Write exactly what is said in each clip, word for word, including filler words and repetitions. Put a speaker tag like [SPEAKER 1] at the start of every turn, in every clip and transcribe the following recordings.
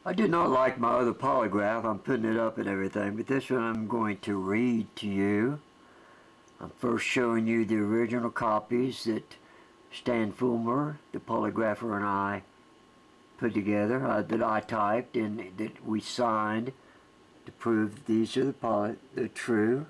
[SPEAKER 1] I did not like my other polygraph. I'm putting it up and everything, but this one I'm going to read to you. I'm first showing you the original copies that Stan Fulmer, the polygrapher, and I put together, uh, that I typed and that we signed to prove these are the, poly the true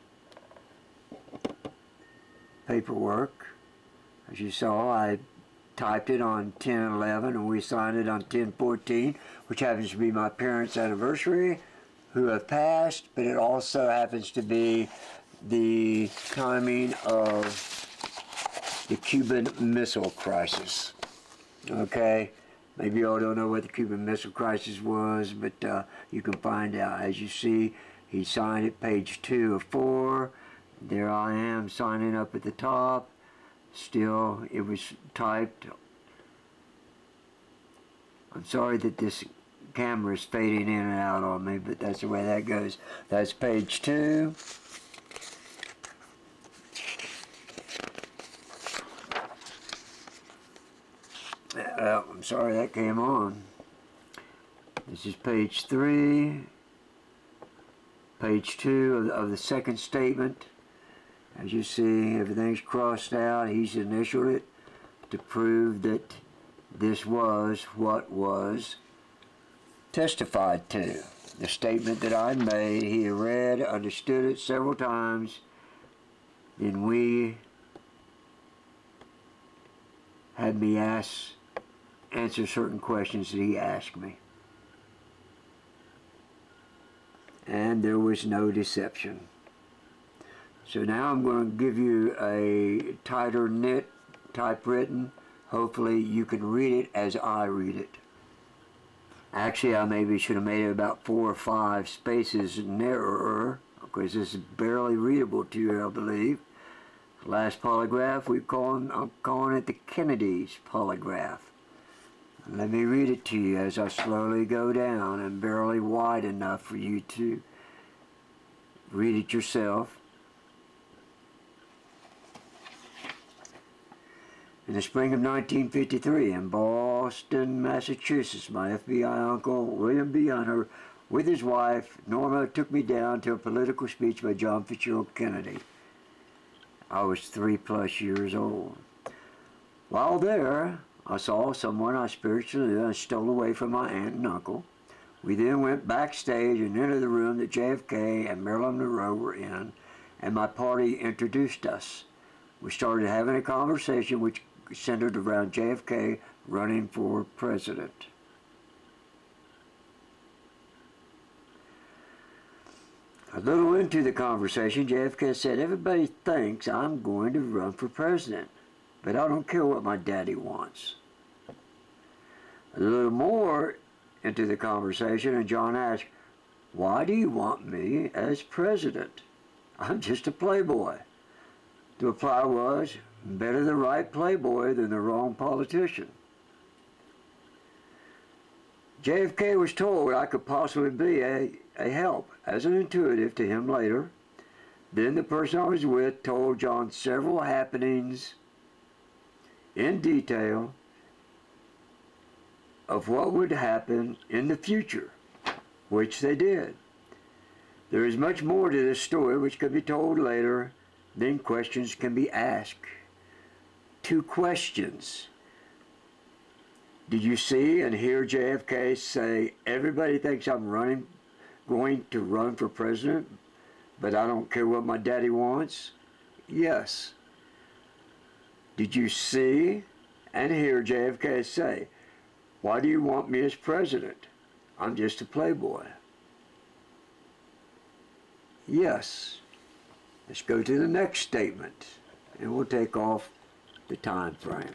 [SPEAKER 1] paperwork. As you saw, I typed it on ten eleven and we signed it on ten fourteen, which happens to be my parents' anniversary, who have passed, but it also happens to be the timing of the Cuban Missile Crisis. Okay, maybe you all don't know what the Cuban Missile Crisis was, but uh, you can find out. As you see, he signed it page two of four. There I am signing up at the top. Still, it was typed. I'm sorry that this camera is fading in and out on me, but that's the way that goes. That's page two. Uh, I'm sorry that came on. This is page three. Page two of the, of the second statement. As you see, everything's crossed out. He's initialed it to prove that this was what was testified to. The statement that I made, he had read, understood it several times, and we had me ask, answer certain questions that he asked me. And there was no deception. So now I'm going to give you a tighter knit typewritten. Hopefully you can read it as I read it. Actually, I maybe should have made it about four or five spaces narrower, because this is barely readable to you, I believe. Last polygraph, we call him, I'm calling it the Kennedy's polygraph. Let me read it to you as I slowly go down, and barely wide enough for you to read it yourself. In the spring of nineteen fifty-three, in Boston, Massachusetts, my F B I uncle, William B. Hunter, with his wife, Norma, took me down to a political speech by John Fitzgerald Kennedy. I was three plus years old. While there, I saw someone I spiritually knew and stole away from my aunt and uncle. We then went backstage and entered the room that J F K and Marilyn Monroe were in, and my party introduced us. We started having a conversation which centered around J F K running for president. A little into the conversation, J F K said, "Everybody thinks I'm going to run for president, but I don't care what my daddy wants." A little more into the conversation, and John asked, "Why do you want me as president? I'm just a playboy." The reply was, "Better the right playboy than the wrong politician." J F K was told I could possibly be a, a help as an intuitive to him later. Then the person I was with told John several happenings in detail of what would happen in the future, which they did. There is much more to this story which could be told later. Then questions can be asked. Two questions. Did you see and hear J F K say, "Everybody thinks I'm running, going to run for president, but I don't care what my daddy wants"? Yes. Did you see and hear J F K say, "Why do you want me as president? I'm just a playboy"? Yes. Let's go to the next statement, and we'll take off the time frame.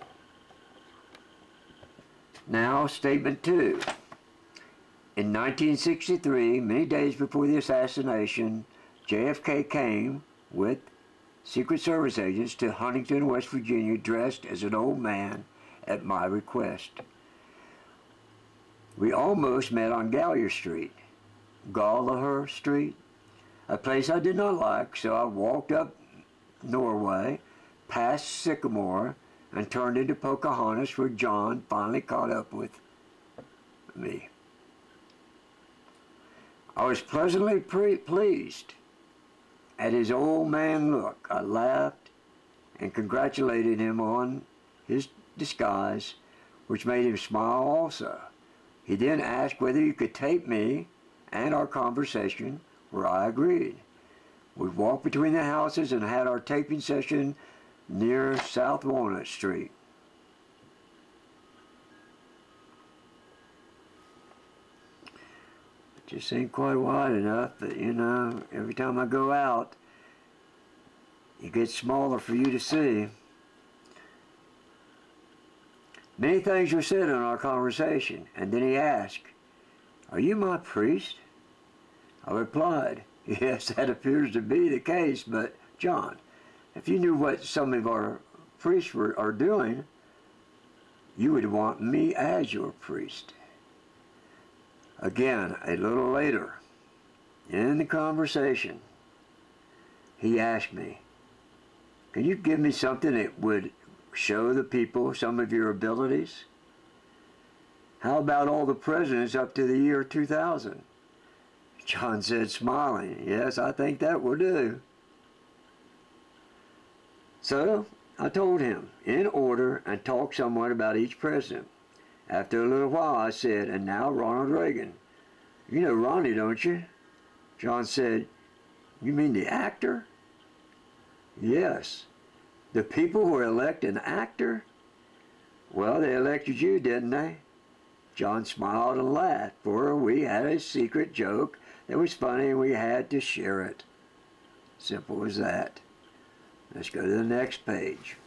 [SPEAKER 1] Now, statement two. In nineteen sixty-three, many days before the assassination, J F K came with Secret Service agents to Huntington, West Virginia, dressed as an old man at my request. We almost met on Gallier Street, Gallagher Street, a place I did not like, so I walked up Norway, past Sycamore, and turned into Pocahontas, where John finally caught up with me. I was pleasantly pre pleased at his old man look. I laughed and congratulated him on his disguise, which made him smile also. He then asked whether he could tape me and our conversation, where I agreed. We walked between the houses and had our taping session near South Walnut Street. It just ain't quite wide enough, but you know, every time I go out, it gets smaller for you to see. Many things were said in our conversation, and then he asked, "Are you my priest?" I replied, "Yes, that appears to be the case, but John, if you knew what some of our priests were, are doing, you would want me as your priest." Again, a little later, in the conversation, he asked me, "Can you give me something that would show the people some of your abilities? How about all the presidents up to the year two thousand? John said, smiling, "Yes, I think that will do." So I told him in order and talked somewhat about each president. After a little while I said, "And now Ronald Reagan. You know Ronnie, don't you?" John said, "You mean the actor?" "Yes. The people who elect an actor? Well, they elected you, didn't they?" John smiled and laughed, for we had a secret joke that was funny and we had to share it. Simple as that. Let's go to the next page.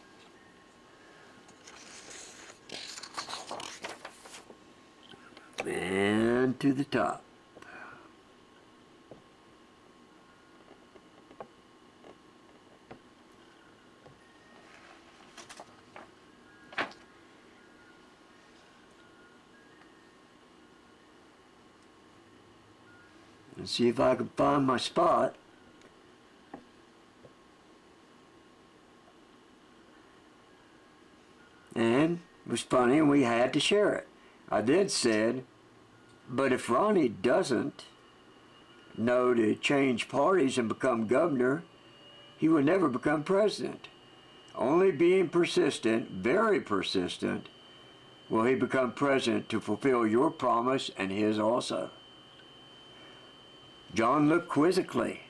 [SPEAKER 1] And to the top. Let's see if I can find my spot. And it was funny and we had to share it. I then said, "But if Ronnie doesn't know to change parties and become governor, he will never become president. Only being persistent, very persistent, will he become president to fulfill your promise and his also." John looked quizzically.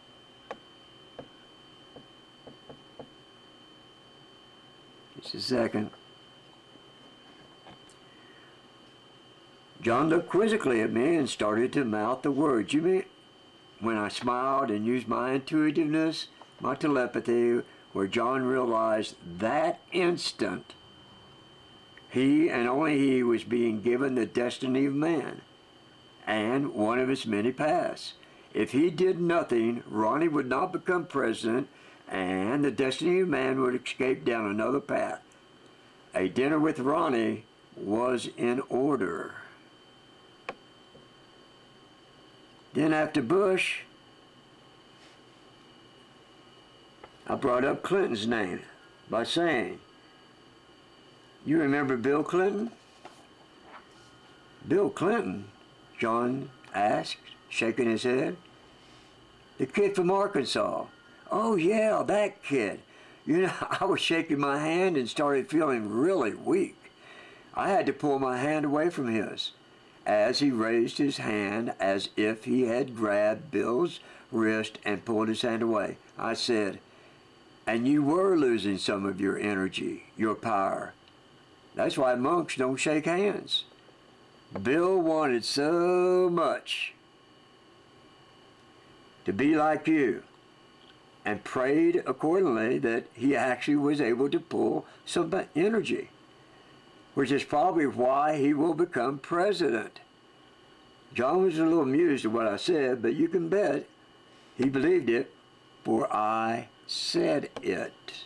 [SPEAKER 1] Just a second. John looked quizzically at me and started to mouth the words. "You mean," when I smiled and used my intuitiveness, my telepathy, where John realized that instant he and only he was being given the destiny of man, and one of his many paths. If he did nothing, Ronnie would not become president, and the destiny of man would escape down another path. A dinner with Ronnie was in order. Then after Bush, I brought up Clinton's name by saying, "You remember Bill Clinton?" "Bill Clinton?" John asked, shaking his head. "The kid from Arkansas." "Oh yeah, that kid." You know, I was shaking my hand and started feeling really weak. I had to pull my hand away from his, as he raised his hand as if he had grabbed Bill's wrist and pulled his hand away. I said, "And you were losing some of your energy, your power. That's why monks don't shake hands." Bill wanted so much to be like you and prayed accordingly that he actually was able to pull some energy, which is probably why he will become president. John was a little amused at what I said, but you can bet he believed it, for I said it.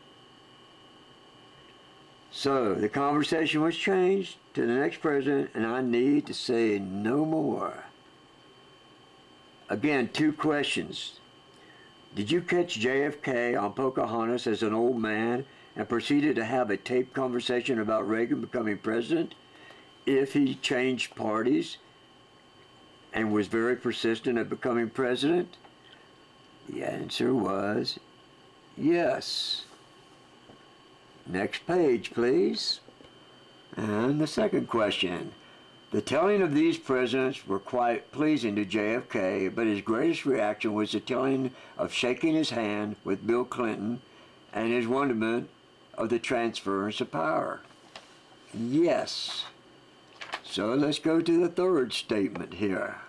[SPEAKER 1] So the conversation was changed to the next president, and I need to say no more. Again, two questions. Did you catch J F K on Pocahontas as an old man and proceeded to have a taped conversation about Reagan becoming president if he changed parties and was very persistent at becoming president? The answer was yes. Next page, please. And the second question. The telling of these presidents were quite pleasing to J F K, but his greatest reaction was the telling of shaking his hand with Bill Clinton and his wonderment of the transference of power. Yes. So let's go to the third statement here.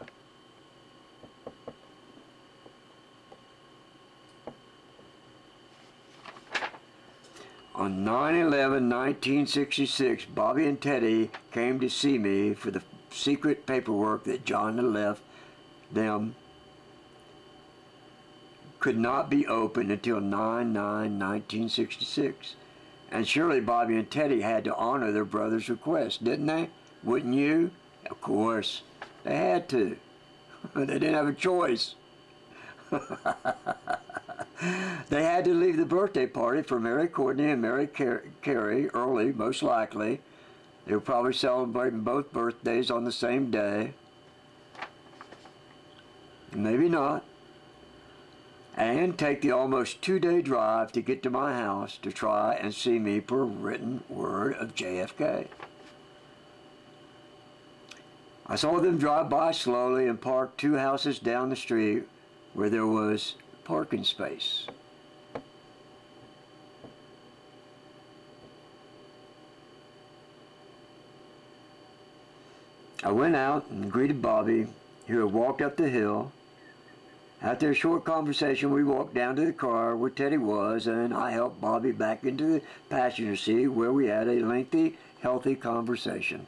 [SPEAKER 1] On nine eleven nineteen sixty-six, Bobby and Teddy came to see me for the secret paperwork that John had left them could not be opened until nine nine nineteen sixty-six. And surely Bobby and Teddy had to honor their brother's request, didn't they? Wouldn't you? Of course. They had to. They didn't have a choice. They had to leave the birthday party for Mary Courtney and Mary Car Carey early, most likely. They were probably celebrating both birthdays on the same day. Maybe not. And take the almost two-day drive to get to my house to try and see me per written word of J F K. I saw them drive by slowly and park two houses down the street where there was parking space. I went out and greeted Bobby, who had walked up the hill. After a short conversation, we walked down to the car where Teddy was, and I helped Bobby back into the passenger seat where we had a lengthy, healthy conversation.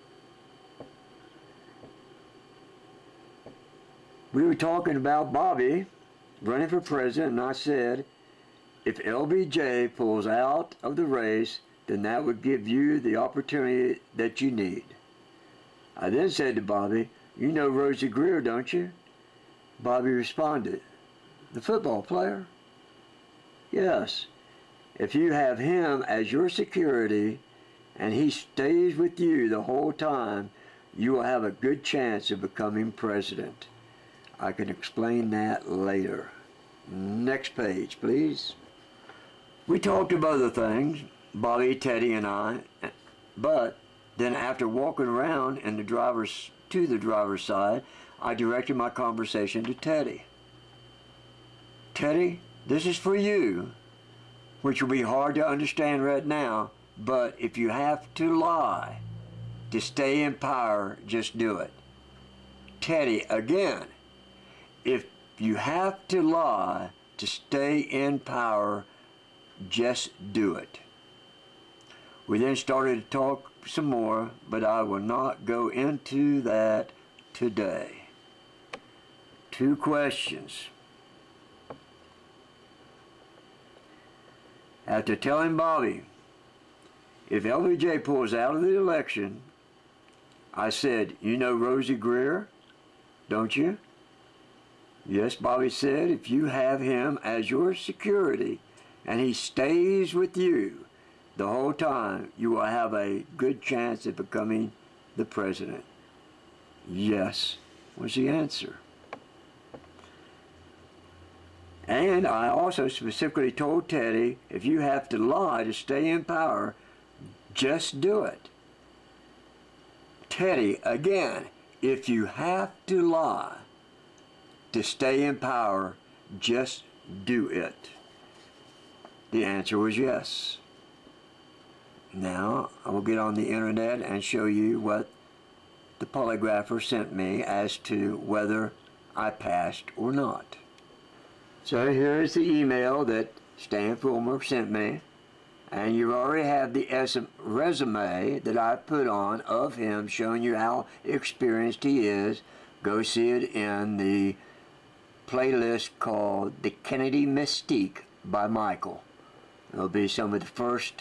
[SPEAKER 1] We were talking about Bobby running for president, and I said, if L B J pulls out of the race, then that would give you the opportunity that you need. I then said to Bobby, you know Rosie Greer, don't you? Bobby responded, the football player? Yes. If you have him as your security and he stays with you the whole time, you will have a good chance of becoming president. I can explain that later. Next page, please. We talked of other things, Bobby, Teddy, and I, but then after walking around in the driver's, to the driver's side, I directed my conversation to Teddy. Teddy, this is for you, which will be hard to understand right now, but if you have to lie to stay in power, just do it. Teddy, again, if you have to lie to stay in power, just do it. We then started to talk some more, but I will not go into that today. Two questions. After telling Bobby, if L B J pulls out of the election, I said, you know Rosie Greer, don't you? Yes, Bobby said, if you have him as your security and he stays with you the whole time, you will have a good chance of becoming the president. Yes, was the answer. And I also specifically told Teddy, if you have to lie to stay in power, just do it. Teddy, again, if you have to lie to stay in power, just do it. The answer was yes. Now, I will get on the internet and show you what the polygrapher sent me as to whether I passed or not. So here's the email that Stan Fulmer sent me, and you already have the resume that I put on of him showing you how experienced he is. Go see it in the playlist called The Kennedy Mystique by Michael. It'll be some of the first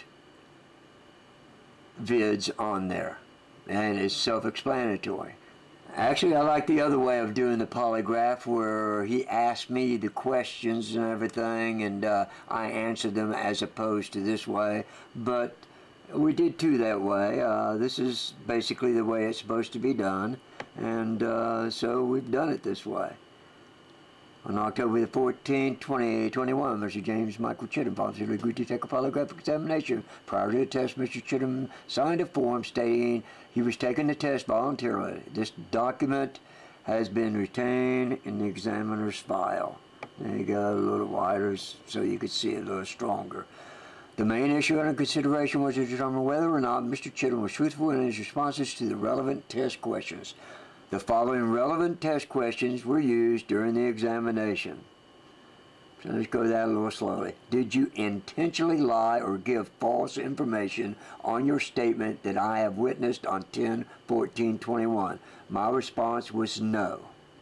[SPEAKER 1] vids on there, and it's self-explanatory. Actually, I like the other way of doing the polygraph, where he asked me the questions and everything, and uh, I answered them, as opposed to this way. But we did two that way. Uh, this is basically the way it's supposed to be done. And uh, so we've done it this way. On October the fourteenth, twenty twenty-one, Mister James Michael Chittum voluntarily agreed to take a polygraphic examination. Prior to the test, Mister Chittum signed a form stating he was taking the test voluntarily. This document has been retained in the examiner's file. There you go, a little wider so you could see it a little stronger. The main issue under consideration was to determine whether or not Mister Chittum was truthful in his responses to the relevant test questions. The following relevant test questions were used during the examination. So let's go that a little slowly. Did you intentionally lie or give false information on your statement that I have witnessed on ten fourteen twenty-one? My response was no.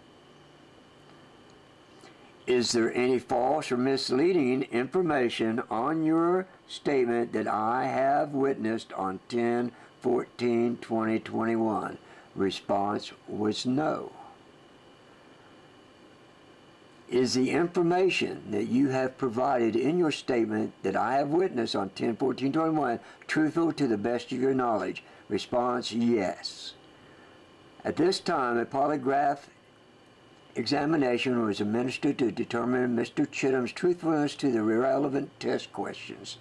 [SPEAKER 1] Is there any false or misleading information on your statement that I have witnessed on ten fourteen twenty twenty-one? Response was no. Is the information that you have provided in your statement that I have witnessed on ten fourteen twenty-one truthful to the best of your knowledge? Response, yes. At this time, a polygraph examination was administered to determine Mister Chittum's truthfulness to the relevant test questions.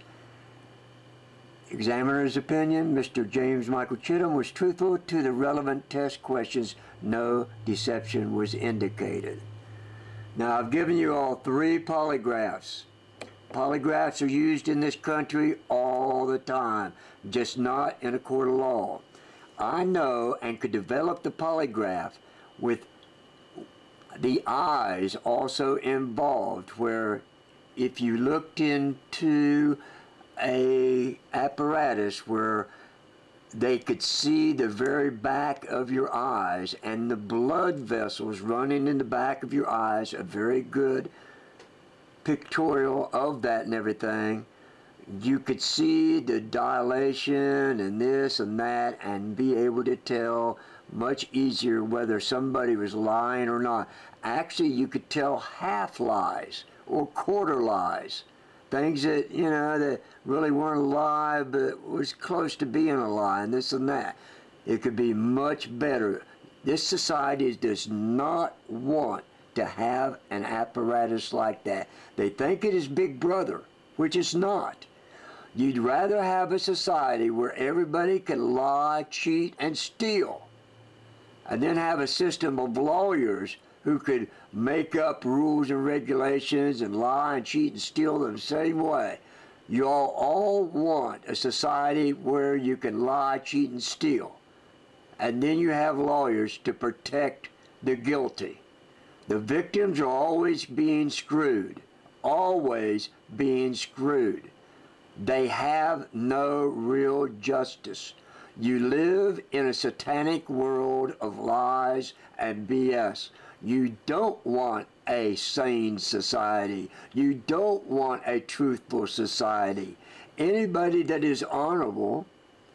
[SPEAKER 1] Examiner's opinion, Mister James Michael Chittum was truthful to the relevant test questions. No deception was indicated. Now, I've given you all three polygraphs. Polygraphs are used in this country all the time, just not in a court of law. I know and could develop the polygraph with the eyes also involved, where if you looked into a apparatus where they could see the very back of your eyes and the blood vessels running in the back of your eyes, a very good pictorial of that and everything, you could see the dilation and this and that and be able to tell much easier whether somebody was lying or not. Actually, you could tell half lies or quarter lies. Things that, you know, that really weren't a lie, but was close to being a lie, and this and that. It could be much better. This society does not want to have an apparatus like that. They think it is Big Brother, which it's not. You'd rather have a society where everybody can lie, cheat, and steal, and then have a system of lawyers who could make up rules and regulations and lie and cheat and steal the same way. You all, all want a society where you can lie, cheat, and steal. And then you have lawyers to protect the guilty. The victims are always being screwed, always being screwed. They have no real justice. You live in a satanic world of lies and B S. You don't want a sane society. You don't want a truthful society. Anybody that is honorable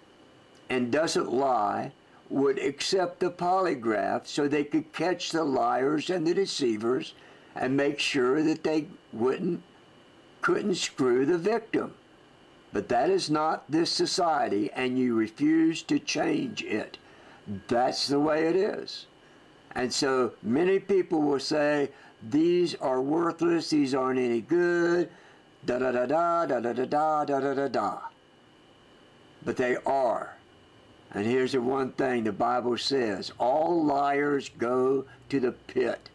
[SPEAKER 1] and doesn't lie would accept the polygraph so they could catch the liars and the deceivers and make sure that they wouldn't, couldn't screw the victim. But that is not this society, and you refuse to change it. That's the way it is. And so many people will say, these are worthless, these aren't any good, da da da da da da da da da da da da. But they are. And here's the one thing the Bible says, all liars go to the pit.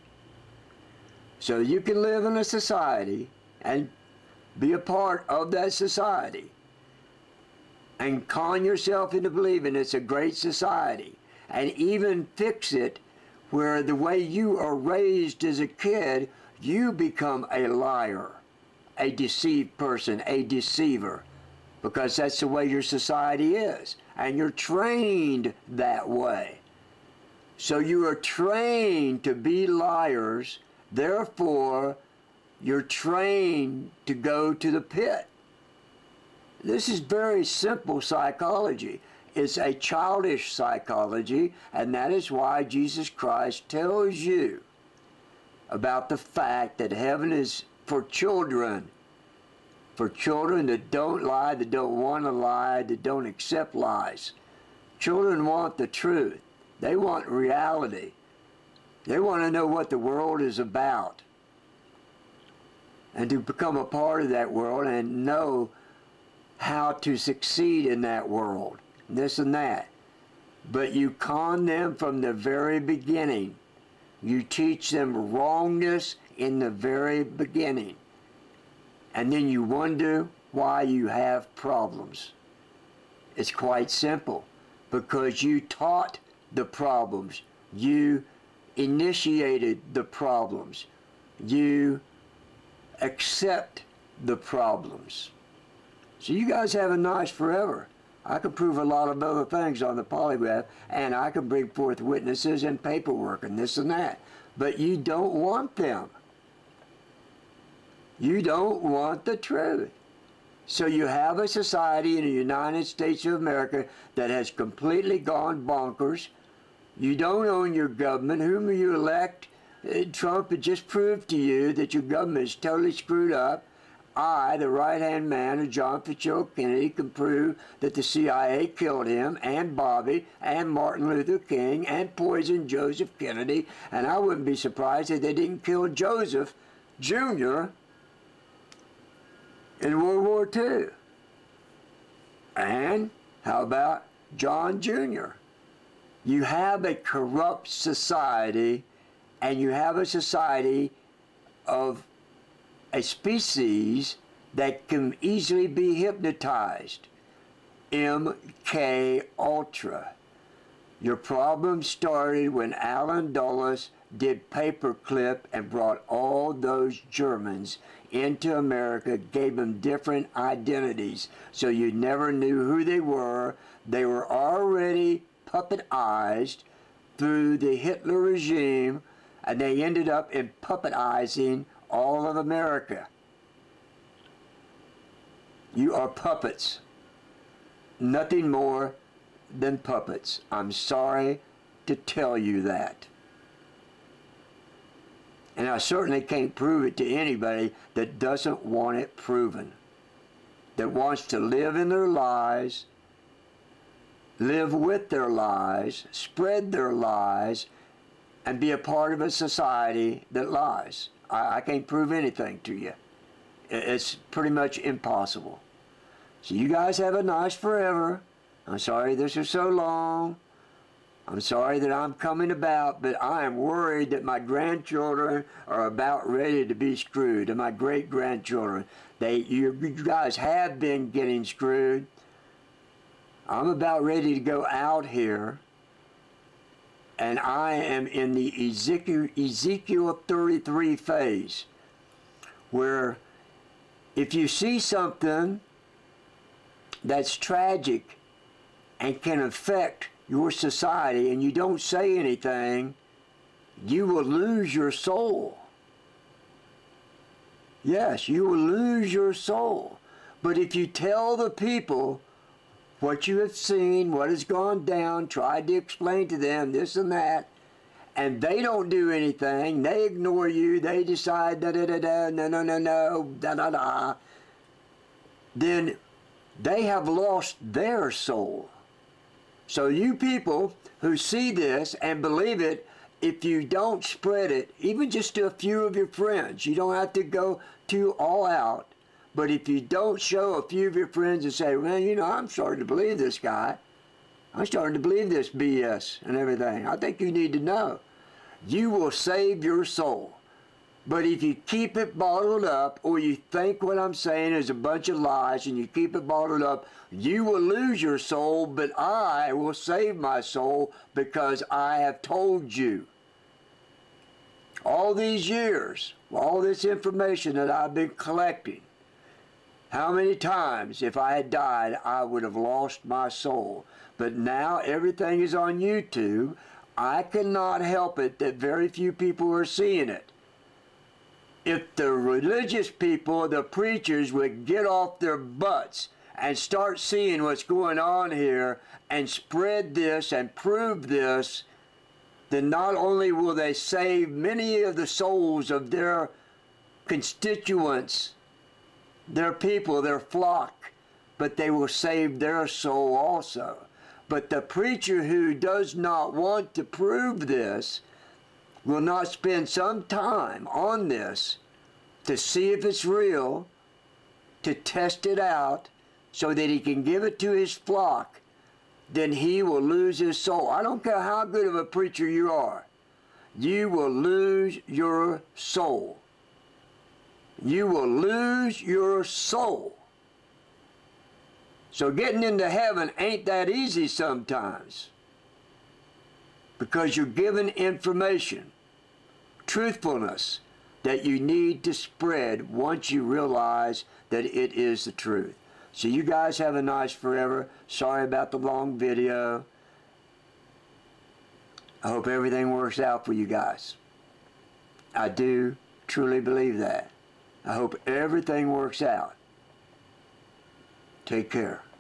[SPEAKER 1] So you can live in a society and be a part of that society and con yourself into believing it's a great society, and even fix it where the way you are raised as a kid, you become a liar, a deceived person, a deceiver, because that's the way your society is, and you're trained that way. So you are trained to be liars, therefore you're trained to go to the pit. This is very simple psychology. It's a childish psychology, and that is why Jesus Christ tells you about the fact that heaven is for children, for children that don't lie, that don't want to lie, that don't accept lies. Children want the truth. They want reality. They want to know what the world is about, and to become a part of that world and know how to succeed in that world, this and that. But you con them from the very beginning. You teach them wrongness in the very beginning. And then you wonder why you have problems. It's quite simple. Because you taught the problems. You initiated the problems. You accept the problems. So you guys have a nice forever. I can prove a lot of other things on the polygraph, and I can bring forth witnesses and paperwork and this and that. But you don't want them. You don't want the truth. So you have a society in the United States of America that has completely gone bonkers. You don't own your government. Whom you elect, Trump had just proved to you that your government is totally screwed up. I, the right-hand man of John Fitzgerald Kennedy, can prove that the C I A killed him, and Bobby, and Martin Luther King, and poisoned Joseph Kennedy, and I wouldn't be surprised if they didn't kill Joseph Junior in World War Two. And how about John Junior? You have a corrupt society, and you have a society of a species that can easily be hypnotized. M K Ultra. Your problem started when Alan Dulles did paperclip and brought all those Germans into America, gave them different identities, so you never knew who they were. They were already puppetized through the Hitler regime, and they ended up in puppetizing all of America. You are puppets. Nothing more than puppets. I'm sorry to tell you that. And I certainly can't prove it to anybody that doesn't want it proven. That wants to live in their lies, live with their lies, spread their lies, and be a part of a society that lies. I, I can't prove anything to you. It's pretty much impossible. So you guys have a nice forever. I'm sorry this is so long. I'm sorry that I'm coming about, but I am worried that my grandchildren are about ready to be screwed, and my great-grandchildren. They, you, you guys have been getting screwed. I'm about ready to go out here, and I am in the Ezekiel, Ezekiel thirty-three phase, where if you see something that's tragic and can affect your society and you don't say anything, you will lose your soul. Yes, you will lose your soul. But if you tell the people what you have seen, what has gone down, tried to explain to them this and that, and they don't do anything, they ignore you, they decide da da da da, no no no no, da da da, then they have lost their soul. So you people who see this and believe it, if you don't spread it, even just to a few of your friends, you don't have to go too all out, but if you don't show a few of your friends and say, well, you know, I'm starting to believe this guy, I'm starting to believe this B S and everything, I think you need to know, you will save your soul. But if you keep it bottled up, or you think what I'm saying is a bunch of lies and you keep it bottled up, you will lose your soul, but I will save my soul because I have told you. All these years, all this information that I've been collecting, how many times, if I had died, I would have lost my soul. But now everything is on YouTube. I cannot help it that very few people are seeing it. If the religious people, the preachers, would get off their butts and start seeing what's going on here and spread this and prove this, then not only will they save many of the souls of their constituents, their people, their flock, but they will save their soul also. But the preacher who does not want to prove this will not spend some time on this to see if it's real, to test it out, so that he can give it to his flock, then he will lose his soul. I don't care how good of a preacher you are. You will lose your soul. You will lose your soul. So getting into heaven ain't that easy sometimes, because you're given information, truthfulness, that you need to spread once you realize that it is the truth. So you guys have a nice forever. Sorry about the long video. I hope everything works out for you guys. I do truly believe that. I hope everything works out. Take care.